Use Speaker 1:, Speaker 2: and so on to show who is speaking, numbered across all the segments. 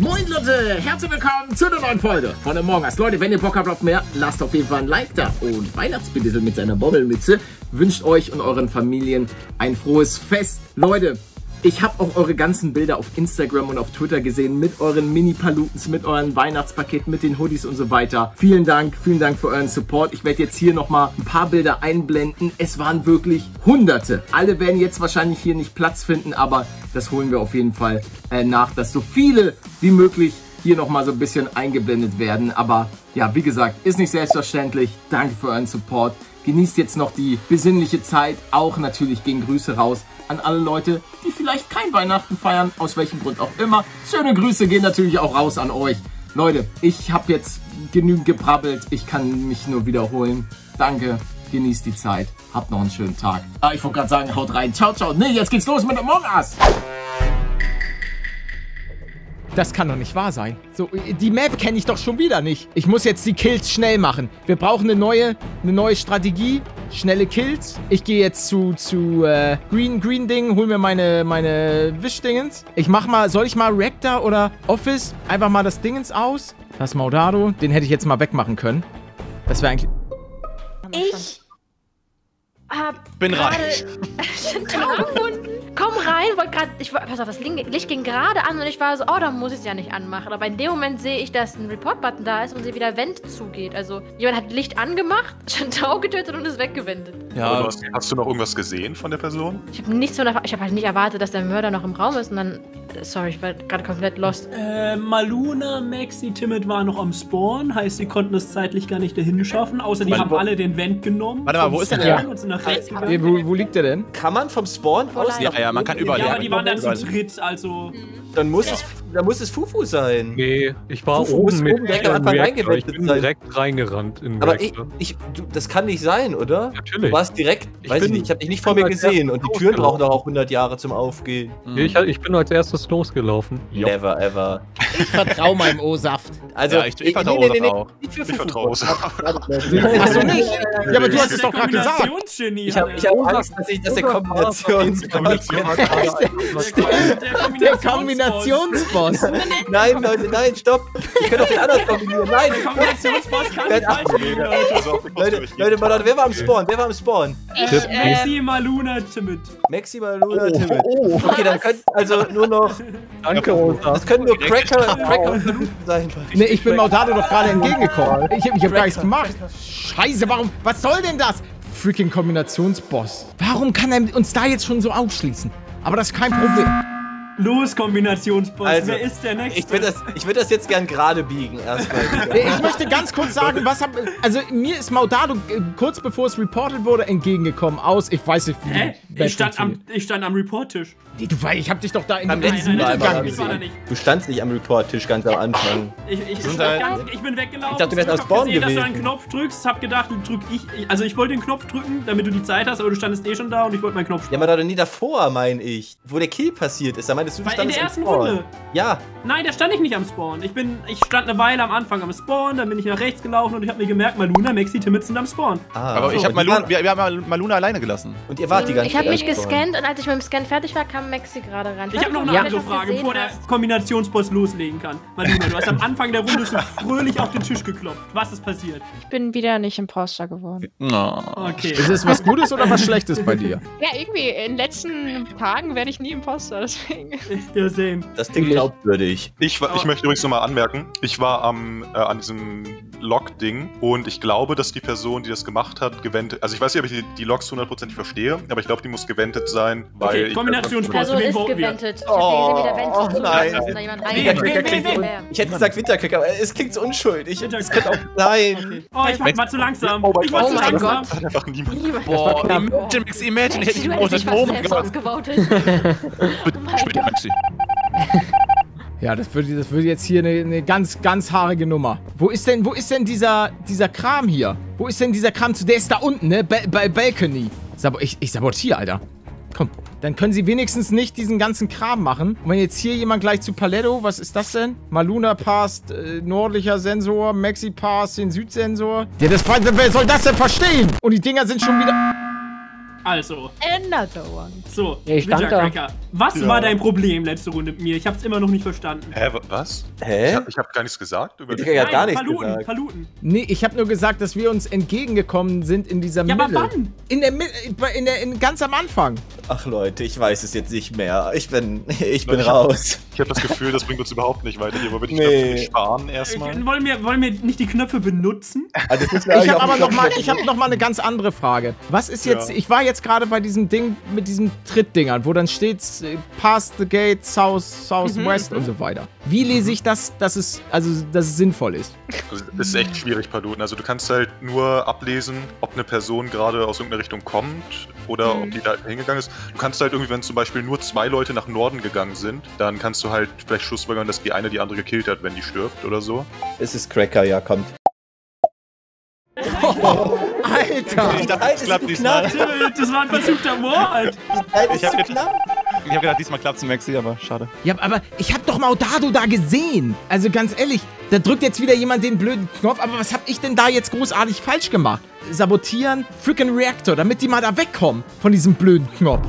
Speaker 1: Moin Leute, herzlich willkommen zu einer neuen Folge von Among Us. Leute, wenn ihr Bock habt auf mehr, lasst auf jeden Fall ein Like da. Und Weihnachtsbedissel mit seiner Bobbelmütze wünscht euch und euren Familien ein frohes Fest. Leute, ich habe auch eure ganzen Bilder auf Instagram und auf Twitter gesehen mit euren Mini-Palutens, mit euren Weihnachtspaketen, mit den Hoodies und so weiter. Vielen Dank für euren Support. Ich werde jetzt hier nochmal ein paar Bilder einblenden. Es waren wirklich Hunderte. Alle werden jetzt wahrscheinlich hier nicht Platz finden, aber das holen wir auf jeden Fall nach, dass so viele wie möglich hier nochmal so ein bisschen eingeblendet werden. Aber ja, wie gesagt, ist nicht selbstverständlich. Danke für euren Support. Genießt jetzt noch die besinnliche Zeit. Auch natürlich gehen Grüße raus an alle Leute, die vielleicht kein Weihnachten feiern, aus welchem Grund auch immer. Schöne Grüße gehen natürlich auch raus an euch. Leute, ich habe jetzt genügend gebrabbelt. Ich kann mich nur wiederholen. Danke, genießt die Zeit. Habt noch einen schönen Tag. Ich wollte gerade sagen, haut rein. Ciao, ciao. Nee, jetzt geht's los mit Among Us. Das kann doch nicht wahr sein. So, die Map kenne ich doch schon wieder nicht. Ich muss jetzt die Kills schnell machen. Wir brauchen eine neue Strategie. Schnelle Kills. Ich gehe jetzt zu Green Ding, hol mir meine Wischdingens. Soll ich mal Rector oder Office einfach mal das Dingens aus? Das Maudado, den hätte ich jetzt mal wegmachen können. Das wäre eigentlich...
Speaker 2: Bin reich.
Speaker 3: Komm rein, pass auf, das Licht ging gerade an und ich war so, oh, da muss ich es ja nicht anmachen. Aber in dem Moment sehe ich, dass ein Report-Button da ist und sie wieder Vent zugeht. Also jemand hat Licht angemacht, Chantau getötet und ist weggewendet.
Speaker 2: Ja. Hast du noch irgendwas gesehen von der Person?
Speaker 3: Ich habe halt nicht erwartet, dass der Mörder noch im Raum ist und dann, sorry, ich war gerade komplett lost.
Speaker 4: Maluna, Maxi, Timid waren noch am Spawn, heißt, sie konnten es zeitlich gar nicht dahin schaffen, außer die haben alle den Vent genommen.
Speaker 2: Warte mal, wo ist der denn?
Speaker 1: Wo liegt der denn?
Speaker 5: Kann man vom Spawn aus?
Speaker 2: Ja, man kann überall.
Speaker 4: Ja, aber die waren dann zu dritt, also...
Speaker 5: Dann muss es Fufu sein.
Speaker 6: Nee, ich war
Speaker 5: Fufu
Speaker 6: oben mit
Speaker 5: direkt am Anfang
Speaker 6: ich bin direkt reingerannt in
Speaker 5: Aber
Speaker 6: Reactor.
Speaker 5: das kann nicht sein, oder?
Speaker 6: Natürlich.
Speaker 5: Du warst direkt, ich habe dich nicht vor mir gesehen und die Türen brauchen doch auch 100 Jahre zum Aufgehen.
Speaker 6: Ich bin als erstes losgelaufen.
Speaker 5: Never ever.
Speaker 1: Ich vertraue meinem O-Saft.
Speaker 5: Also,
Speaker 2: ja, ich vertraue O-Saft auch.
Speaker 5: Nicht für
Speaker 2: Ich
Speaker 5: Fufu.
Speaker 2: vertraue O-Saft.
Speaker 1: Achso, nicht? Ja, aber du hast es doch gerade gesagt.
Speaker 5: Ich hab Angst, dass der Kombinationsboss...
Speaker 1: Der Kombinationsboss.
Speaker 5: Nein, Leute, nein, stopp. Ich kann doch den anderen kombinieren. Nein.
Speaker 4: Der Kombinationsboss kann nicht falsch gehen,
Speaker 5: Leute, wer war am Spawn?
Speaker 4: Maxi, Maluna, Timid.
Speaker 5: Maxi, Maluna, Timid. Okay, dann können also nur noch...
Speaker 6: Danke, Rosa.
Speaker 5: Das können nur Cracker und Paluten sein.
Speaker 1: Nee, ich bin Maudado doch gerade entgegengekommen. Ich hab gar nichts gemacht. Scheiße, was soll denn das? Freaking Kombinationsboss. Warum kann er uns da jetzt schon so ausschließen? Aber das ist kein Problem.
Speaker 4: Los, Kombinationsboss.
Speaker 5: Also,
Speaker 4: wer ist der Nächste?
Speaker 5: Ich würd das jetzt gern gerade biegen, erstmal wieder.
Speaker 1: Ich möchte ganz kurz sagen, also mir ist Maudado kurz bevor es reported wurde entgegengekommen aus. Ich weiß nicht, wie
Speaker 4: Ich stand am Report-Tisch.
Speaker 1: Ich hab dich doch da in
Speaker 5: Am
Speaker 1: den
Speaker 5: letzten Mal
Speaker 1: Mittelgang
Speaker 4: Ich war da
Speaker 1: gesehen.
Speaker 4: nicht.
Speaker 5: Du standst nicht am Report-Tisch ganz am Anfang.
Speaker 4: Ich bin weggelaufen.
Speaker 5: Ich dachte, du wärst am
Speaker 4: hab
Speaker 5: Spawn
Speaker 4: gesehen, dass du
Speaker 5: gewesen.
Speaker 4: einen Knopf drückst. Hab gedacht, also ich wollte den Knopf drücken, damit du die Zeit hast, aber du standest eh schon da und ich wollte meinen Knopf
Speaker 5: Ja, aber doch nie davor, meine ich. Wo der Kill passiert ist, da meintest du,
Speaker 4: Weil in
Speaker 5: standest
Speaker 4: der
Speaker 5: am
Speaker 4: ersten
Speaker 5: Spawn.
Speaker 4: Runde.
Speaker 5: Ja.
Speaker 4: Nein, da stand ich nicht am Spawn. Ich stand eine Weile am Anfang am Spawn, dann bin ich nach rechts gelaufen und ich habe mir gemerkt, Maluna, Maxi, Timid sind am Spawn.
Speaker 2: Aber ich hab wir haben Maluna alleine gelassen.
Speaker 5: Und ihr wart die ganze
Speaker 3: Ich habe mich
Speaker 5: Zeit am Spawn.
Speaker 3: gescannt und als ich mit dem Scan fertig war, kam Maxi gerade ran.
Speaker 4: Ich habe noch eine andere Frage, bevor der Kombinationsboss loslegen kann. Maluna, du hast am Anfang der Runde so fröhlich auf den Tisch geklopft. Was ist passiert?
Speaker 7: Ich bin wieder nicht Imposter geworden.
Speaker 4: Okay.
Speaker 1: Ist es was Gutes oder was Schlechtes bei dir?
Speaker 7: Ja, irgendwie, in den letzten Tagen werde ich nie Imposter, deswegen.
Speaker 4: Ja, same.
Speaker 5: Das Ding glaubwürdig.
Speaker 2: Ich möchte übrigens nochmal anmerken, ich war an diesem Log-Ding und ich glaube, dass die Person, die das gemacht hat, gewendet, also ich weiß nicht, ob ich die Logs 100% verstehe, aber ich glaube, die muss gewendet sein, weil...
Speaker 4: Okay,
Speaker 3: Die
Speaker 4: Kombinationsboss,
Speaker 3: Person
Speaker 4: wen
Speaker 3: ist
Speaker 4: voten wir?
Speaker 3: gewendet. Ich hab gesehen, wie der Vent zugeht.
Speaker 5: nein.
Speaker 3: Da ist da jemand
Speaker 4: Wen?
Speaker 5: Ich hätte gesagt Winterkicker, aber es klingt so unschuldig. Es könnte auch sein.
Speaker 4: Oh, ich war zu langsam. Ich war
Speaker 3: Oh
Speaker 4: zu
Speaker 3: mein
Speaker 4: langsam.
Speaker 3: Gott.
Speaker 2: Hat einfach niemand.
Speaker 3: Boah,
Speaker 2: Imagine, hätte ich
Speaker 3: du hättest dich fast selbst ausgevotet.
Speaker 2: Bitte, Maxi.
Speaker 1: Ja, das wird jetzt hier eine ganz, ganz haarige Nummer. Wo ist denn dieser Kram hier? Wo ist denn dieser Kram? Der ist da unten, ne? Bei Balcony. Ich sabotiere, Alter. Komm, dann können sie wenigstens nicht diesen ganzen Kram machen. Und wenn jetzt hier jemand gleich zu Paletto, was ist das denn? Maluna passt nördlicher Sensor, Maxi passt den Südsensor. Ja, wer soll das denn verstehen? Und die Dinger sind schon wieder...
Speaker 4: Also.
Speaker 7: Another one.
Speaker 4: So,
Speaker 6: Ja, ich stand da.
Speaker 4: Cracker. Was war dein Problem letzte Runde mit mir? Ich hab's immer noch nicht verstanden.
Speaker 2: Hä, was?
Speaker 5: Hä?
Speaker 2: Ich hab gar nichts gesagt über
Speaker 5: Der Digga hat gar nichts
Speaker 4: Paluten,
Speaker 5: gesagt.
Speaker 4: Paluten.
Speaker 1: Nee, ich habe nur gesagt, dass wir uns entgegengekommen sind in dieser
Speaker 4: Ja,
Speaker 1: Mitte.
Speaker 4: aber wann?
Speaker 1: Ganz am Anfang.
Speaker 5: Ach Leute, ich weiß es jetzt nicht mehr. Ich bin raus.
Speaker 2: Ich habe das Gefühl, das bringt uns überhaupt nicht weiter hier. Wollen wir die
Speaker 5: Nee.
Speaker 2: Knöpfe nicht sparen erstmal?
Speaker 4: Wollen wir nicht die Knöpfe benutzen?
Speaker 5: Also das müssen wir
Speaker 1: Ich
Speaker 5: eigentlich
Speaker 1: habe
Speaker 5: auf
Speaker 1: aber
Speaker 5: den
Speaker 1: noch mal eine ganz andere Frage. Was ist jetzt,
Speaker 2: Ja.
Speaker 1: ich war jetzt gerade bei diesem Ding mit diesen Trittdingern, wo dann steht, past the gate, southwest und so weiter. Wie lese ich das, dass es sinnvoll ist?
Speaker 2: Also, das ist echt schwierig, Paluten. Also du kannst halt nur ablesen, ob eine Person gerade aus irgendeiner Richtung kommt oder ob die da hingegangen ist. Du kannst halt irgendwie, wenn zum Beispiel nur 2 Leute nach Norden gegangen sind, dann kannst du halt vielleicht schlussfolgern, dass die eine die andere gekillt hat, wenn die stirbt oder so.
Speaker 5: Es ist Cracker, ja, kommt.
Speaker 1: Alter!
Speaker 5: Ich dachte, es klappt diesmal.
Speaker 4: Das war ein versuchter Mord.
Speaker 5: Ich hab gedacht,
Speaker 8: Ich habe gedacht, diesmal klappt's, Maxi, aber schade.
Speaker 1: Ja, aber ich hab doch Maudado da gesehen. Also ganz ehrlich, da drückt jetzt wieder jemand den blöden Knopf, aber was hab ich denn da jetzt großartig falsch gemacht? Sabotieren, freaking Reaktor, damit die mal da wegkommen von diesem blöden Knopf.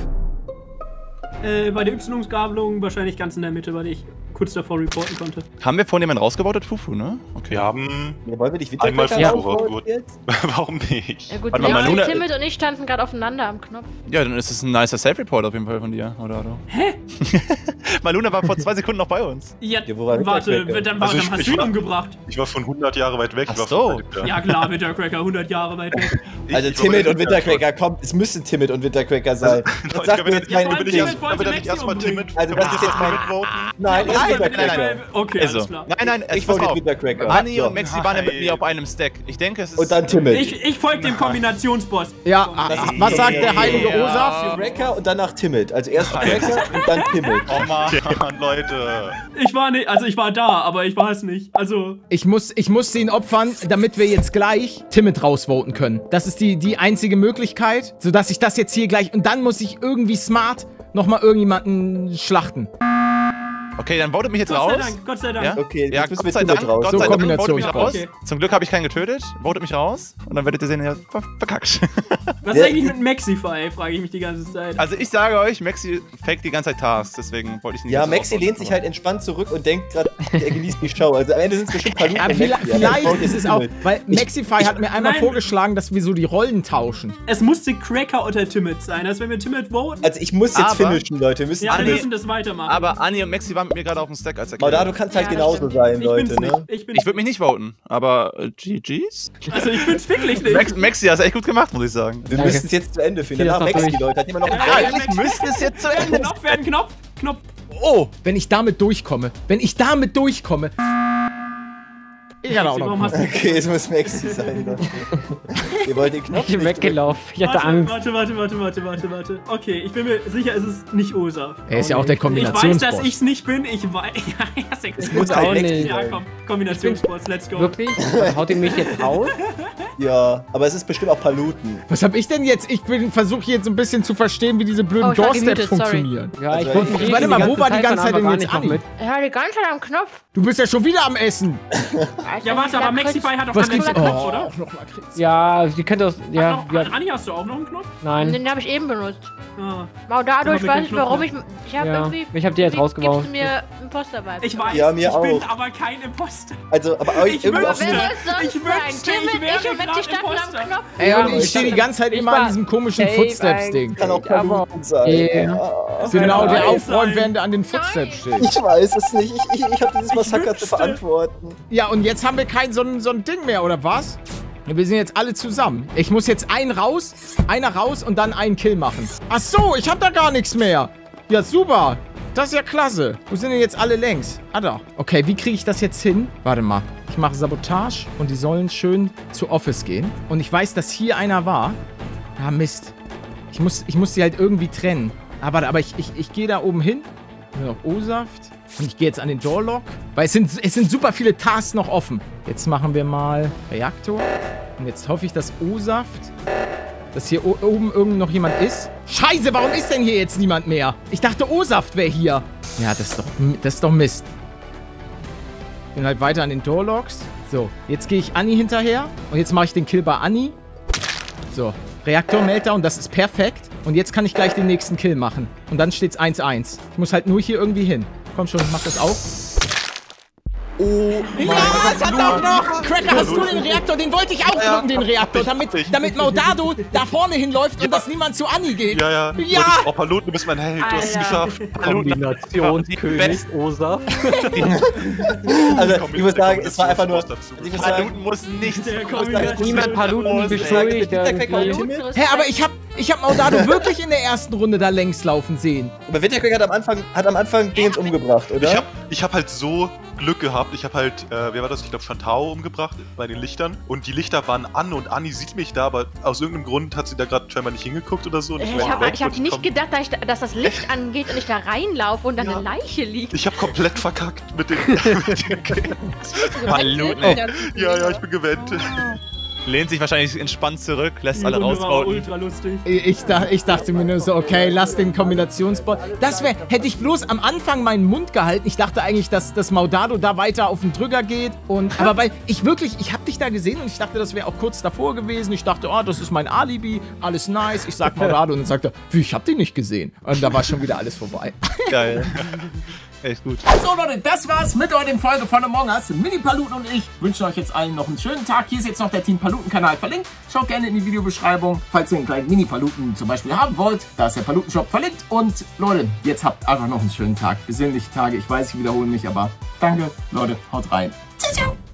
Speaker 4: Bei der Y-Gabelung wahrscheinlich ganz in der Mitte, weil ich kurz davor reporten konnte.
Speaker 8: Haben wir vorhin jemanden rausgevotet? Fufu, ne? Okay.
Speaker 2: Wir haben...
Speaker 5: wollen wir nicht
Speaker 2: Einmal
Speaker 5: Wintercracker
Speaker 2: Fufu
Speaker 5: rausholen
Speaker 2: rausgeholt.
Speaker 5: jetzt?
Speaker 2: Warum nicht?
Speaker 3: Ja gut,
Speaker 8: Warte mal, Luna-
Speaker 3: Timid und ich standen gerade aufeinander am Knopf.
Speaker 8: Ja, dann ist es ein nicer Self-Report auf jeden Fall von dir, oder? Hä? Maluna war vor 2 Sekunden noch bei uns.
Speaker 4: Ja,
Speaker 5: Ja, wo war
Speaker 4: warte,
Speaker 5: Wintercracker?
Speaker 4: dann
Speaker 2: Also
Speaker 4: hast
Speaker 2: ich
Speaker 4: du ihn
Speaker 2: war-
Speaker 4: umgebracht.
Speaker 2: Ich war von 100 Jahre weit weg.
Speaker 8: Ach
Speaker 2: Ich war
Speaker 8: so.
Speaker 2: von der-
Speaker 4: Ja klar, Wintercracker, 100 Jahre weit weg.
Speaker 5: Also
Speaker 2: Ich war
Speaker 5: Timid
Speaker 2: bei
Speaker 5: und Wintercracker, kommt, es müsste Timid und Wintercracker sein.
Speaker 2: Leute,
Speaker 5: Und sag
Speaker 2: können
Speaker 5: mir
Speaker 2: wir
Speaker 5: jetzt
Speaker 2: nicht-
Speaker 5: mein
Speaker 4: vor allem
Speaker 5: Ding.
Speaker 4: Timid wollte
Speaker 2: Können wir da nicht
Speaker 4: Maxi
Speaker 2: erstmal
Speaker 4: umbringen.
Speaker 2: Timid?
Speaker 5: Also
Speaker 2: Können
Speaker 5: das
Speaker 2: wir
Speaker 5: ist jetzt
Speaker 2: erstmal
Speaker 5: mein-
Speaker 2: mitvoten?
Speaker 5: Nein, es ist
Speaker 8: Nein,
Speaker 5: Wintercracker.
Speaker 4: Okay,
Speaker 8: Also,
Speaker 4: alles klar.
Speaker 8: nein,
Speaker 5: Ich
Speaker 8: pass
Speaker 5: wollte
Speaker 8: auf.
Speaker 5: Wintercracker.
Speaker 8: Anni
Speaker 5: So.
Speaker 8: und Maxi waren ja mit
Speaker 2: Nein.
Speaker 8: mir auf einem Stack. Ich denke, es ist...
Speaker 5: Und dann Timid.
Speaker 4: Ich folge dem Kombinationsboss.
Speaker 1: Ja, was sagt der
Speaker 5: Ja.
Speaker 1: heilige Osaf?
Speaker 5: Cracker und danach Timid. Also erst Cracker und dann Timid.
Speaker 8: Oh Mann.
Speaker 2: Leute.
Speaker 4: Ich war da, aber ich war es nicht. Also,
Speaker 1: Ich muss ihn opfern, damit wir jetzt gleich Timid rausvoten können. Das ist die einzige Möglichkeit, sodass ich das jetzt hier gleich... Und dann muss ich irgendwie smart nochmal irgendjemanden schlachten.
Speaker 8: Okay, dann votet mich jetzt raus.
Speaker 4: Gott sei Dank.
Speaker 8: Ja?
Speaker 5: Okay,
Speaker 8: Ja,
Speaker 5: jetzt müssen wir
Speaker 8: Gott sei
Speaker 5: Timid
Speaker 8: Dank,
Speaker 5: raus.
Speaker 8: Gott
Speaker 1: So,
Speaker 8: sei Dank, votet mich
Speaker 1: Kombinationsboss.
Speaker 8: raus.
Speaker 4: Okay.
Speaker 8: Zum Glück habe ich keinen getötet. Votet mich raus. Und dann werdet ihr sehen, ja, verkackt.
Speaker 4: Was ist eigentlich mit Maxify, frage ich mich die ganze Zeit.
Speaker 8: Also ich sage euch, Maxi faked die ganze Zeit Tasks, deswegen wollte ich nicht...
Speaker 5: Ja,
Speaker 8: dass er
Speaker 5: Maxi
Speaker 8: rausvotet,
Speaker 5: lehnt sich
Speaker 8: aber-
Speaker 5: halt entspannt zurück und denkt gerade, er genießt die Show. Also am Ende sind es bestimmt Paluten
Speaker 1: Ja,
Speaker 5: und Maxi, aber
Speaker 1: vielleicht
Speaker 5: votet
Speaker 1: ist es auch...
Speaker 5: Timid.
Speaker 1: Weil Maxify hat mir einmal
Speaker 4: Nein.
Speaker 1: vorgeschlagen, dass wir so die Rollen tauschen.
Speaker 4: Es musste Cracker oder Timid sein. Also wenn wir Timid voten,
Speaker 5: Also ich muss jetzt
Speaker 8: Aber-
Speaker 5: finishen, Leute. Wir müssen
Speaker 4: ja, wir
Speaker 8: Anni-
Speaker 4: müssen das weitermachen.
Speaker 8: Aber Anni und Maxi waren mit mir gerade auf dem Stack als
Speaker 5: Mauda,
Speaker 8: Erklärung.
Speaker 5: du kannst halt
Speaker 3: Ja, das
Speaker 5: genauso
Speaker 3: stimmt.
Speaker 5: sein,
Speaker 4: ich
Speaker 5: Leute,
Speaker 4: bin's
Speaker 5: ne?
Speaker 4: nicht. Ich
Speaker 8: Ich würde mich nicht voten, aber GG's?
Speaker 4: Also ich bin's wirklich nicht.
Speaker 8: Maxi, hast du echt gut gemacht, muss ich sagen.
Speaker 5: Wir müssen es jetzt zu Ende führen.
Speaker 6: Hier ist
Speaker 5: Danach
Speaker 6: noch
Speaker 5: Maxi,
Speaker 6: durch.
Speaker 5: Leute. Hat jemand noch einen
Speaker 4: Ja,
Speaker 5: Knopf?
Speaker 8: Eigentlich müsste es jetzt zu Ende
Speaker 4: Knopf werden, Knopf.
Speaker 8: Oh!
Speaker 1: Wenn ich damit durchkomme. Ich hatte auch noch.
Speaker 4: Warum hast du...
Speaker 5: Okay, es muss Maxi sein, Leute. Ihr wollt den Knopf
Speaker 6: Ich bin
Speaker 5: nicht drücken.
Speaker 6: weggelaufen. Ich hatte Angst.
Speaker 4: Warte. Okay, ich bin mir sicher, es ist nicht Osaf.
Speaker 1: Er ist ja auch der
Speaker 4: Ich weiß, dass
Speaker 1: Kombinationsboss.
Speaker 4: ich's nicht bin. Ich weiß... Ja, ist ja
Speaker 5: Es muss
Speaker 6: auch
Speaker 5: halt Maxi
Speaker 6: nicht.
Speaker 4: Ja,
Speaker 5: sein.
Speaker 4: komm. Kombinationsboss, let's go.
Speaker 6: Wirklich? Haut ihr mich jetzt raus?
Speaker 5: Ja, aber es ist bestimmt auch Paluten.
Speaker 1: Was hab ich denn jetzt? Ich versuche jetzt so ein bisschen zu verstehen, wie diese blöden
Speaker 3: Oh, ich war
Speaker 1: Doorsteps
Speaker 3: gemutet, sorry.
Speaker 1: funktionieren.
Speaker 6: Ja,
Speaker 5: Also,
Speaker 6: ich wollte
Speaker 5: ich-
Speaker 6: mich
Speaker 1: warte mal, wo war die ganze Zeit denn jetzt
Speaker 6: noch
Speaker 1: Anni?
Speaker 6: mit?
Speaker 3: Ja, die ganze Zeit am Knopf.
Speaker 1: Du bist ja schon wieder am Essen.
Speaker 4: Ja, warte, aber Maxify hat doch
Speaker 1: Was
Speaker 4: einen
Speaker 1: gibt's?
Speaker 4: extra Knopf, oder?
Speaker 1: auch noch Lakritz.
Speaker 6: Ja, sie könnte aus. Ja, ja,
Speaker 4: Anni, hast du auch noch einen Knopf?
Speaker 6: nein.
Speaker 3: Den habe ich eben benutzt.
Speaker 4: Ah.
Speaker 3: Maudado, ich
Speaker 4: Aber
Speaker 3: weiß
Speaker 4: mit
Speaker 3: nicht,
Speaker 4: dem
Speaker 3: warum
Speaker 4: Knopf,
Speaker 3: ich habe
Speaker 6: Ja,
Speaker 3: irgendwie...
Speaker 6: ich hab dir jetzt
Speaker 3: wie
Speaker 6: rausgebaut.
Speaker 3: Gibst du mir einen Poster bei?
Speaker 4: Ich weiß,
Speaker 5: Ja, mir
Speaker 4: ich bin
Speaker 5: auch.
Speaker 4: aber kein Imposter.
Speaker 5: Also, aber euch
Speaker 4: Ich
Speaker 5: irgendwie
Speaker 4: würde-
Speaker 5: auch
Speaker 3: Wer
Speaker 5: so.
Speaker 3: soll es sonst
Speaker 4: Ich
Speaker 3: sein?
Speaker 4: wünschte, ich
Speaker 3: Timid,
Speaker 4: wäre
Speaker 3: ich und Betty
Speaker 4: gerade
Speaker 3: standen
Speaker 4: Imposter.
Speaker 3: am Knopf.
Speaker 1: Ey,
Speaker 6: Ja,
Speaker 1: und ich stehe die ganze Zeit
Speaker 6: ich
Speaker 1: immer
Speaker 6: war
Speaker 1: an diesem komischen
Speaker 6: safe
Speaker 1: Footsteps-Ding.
Speaker 5: Kann auch
Speaker 6: Aber-
Speaker 5: Paluten sein.
Speaker 6: Ja.
Speaker 1: Genau, der
Speaker 4: Nein.
Speaker 1: aufräumt, während er an den Footsteps steht.
Speaker 5: Ich weiß es nicht. Ich habe dieses Massaker zu
Speaker 4: wünschte-
Speaker 5: verantworten.
Speaker 1: Ja, und jetzt haben wir kein so ein Ding mehr, oder was? Ja, wir sind jetzt alle zusammen. Ich muss jetzt einer raus und dann einen Kill machen. Ach so, ich hab da gar nichts mehr. Ja, super. Das ist ja klasse. Wo sind denn jetzt alle längs? Ah, da. Okay, wie kriege ich das jetzt hin? Warte mal. Ich mache Sabotage und die sollen schön zu Office gehen. Und ich weiß, dass hier einer war. Ah, Mist. Ich muss die halt irgendwie trennen. Aber ich gehe da oben hin. Nur noch O-Saft. Und ich gehe jetzt an den Doorlock. Weil es sind super viele Tasks noch offen. Jetzt machen wir mal Reaktor. Und jetzt hoffe ich, dass O-Saft, dass hier oben irgend noch jemand ist. Scheiße, warum ist denn hier jetzt niemand mehr? Ich dachte, O-Saft wäre hier. Ja, das ist doch Mist. Ich bin halt weiter an den Doorlocks. So, jetzt gehe ich Anni hinterher. Und jetzt mache ich den Kill bei Anni. So, Reaktor-Meltdown, das ist perfekt. Und jetzt kann ich gleich den nächsten Kill machen. Und dann steht's 1-1. Ich muss halt nur hier irgendwie hin. Komm schon, mach das auf. Oh ja, es hat auch noch! Cracker, hast du den Reaktor? Den wollte ich auch drücken, den Reaktor, damit Maudado da vorne hinläuft und dass niemand zu Anni geht.
Speaker 2: Ja. Oh, Paluten, du bist mein Held, du hast es geschafft.
Speaker 5: Kombination König Osaf. Also, ich muss sagen, es war einfach nur...
Speaker 8: Paluten muss nichts.
Speaker 6: Niemand Paluten beschuldigt.
Speaker 1: Hä, aber ich hab Maudado wirklich in der ersten Runde da längs laufen sehen.
Speaker 5: Aber Winterquake hat am Anfang Dingens umgebracht, oder?
Speaker 2: Ich hab halt so Glück gehabt. Ich habe halt, wer war das? Ich glaube, Chantao umgebracht bei den Lichtern. Und die Lichter waren an und Anni sieht mich da, aber aus irgendeinem Grund hat sie da gerade scheinbar nicht hingeguckt oder so.
Speaker 3: Ich hab nicht gedacht, dass das Licht angeht und ich da reinlaufe und dann eine Leiche liegt.
Speaker 2: Ich habe komplett verkackt mit den...
Speaker 8: Paluten.
Speaker 2: Ja, ich bin gewendet.
Speaker 8: Lehnt sich wahrscheinlich entspannt zurück, lässt alle rausbauen.
Speaker 4: Ultra lustig.
Speaker 1: Ich dachte mir nur so, okay, lass den Kombinationsbot. Hätte ich bloß am Anfang meinen Mund gehalten. Ich dachte eigentlich, dass Maudado da weiter auf den Drücker geht. Aber weil ich hab dich da gesehen und ich dachte, das wäre auch kurz davor gewesen. Ich dachte, oh, das ist mein Alibi, alles nice. Ich sag Maudado und dann sagt er, wie, ich hab den nicht gesehen. Und da war schon wieder alles vorbei.
Speaker 8: Geil. Echt gut.
Speaker 1: So Leute, das war's mit der Folge von Among Us. Mini Paluten und ich wünschen euch jetzt allen noch einen schönen Tag. Hier ist jetzt noch der Team Paluten-Kanal verlinkt. Schaut gerne in die Videobeschreibung, falls ihr einen kleinen Mini-Paluten zum Beispiel haben wollt. Da ist der Paluten-Shop verlinkt. Und Leute, jetzt habt einfach noch einen schönen Tag. Besinnliche Tage. Ich weiß, ich wiederhole mich, aber danke, Leute. Haut rein. Tschüss.